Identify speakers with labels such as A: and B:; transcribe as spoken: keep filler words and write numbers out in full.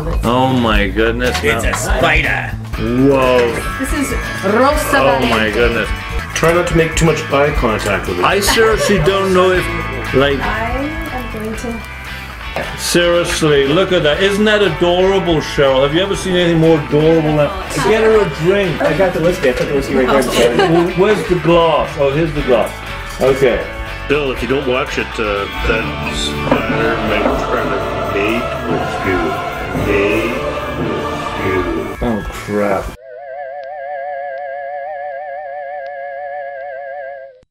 A: love it.
B: Oh my goodness.
C: It's a spider.
B: Whoa.
A: This is Rosa.
B: Oh my goodness.
D: Try not to make too much eye contact with it.
B: I seriously don't know if, like,
A: I am going to...
B: seriously, look at that. Isn't that adorable, Cheryl? Have you ever seen anything more adorable than that? Get her a drink.
C: I got the whiskey. I put the whiskey right there.
B: Well, where's the glass? Oh, here's the glass. Okay.
D: Still, if you don't watch it, uh, that spider might try to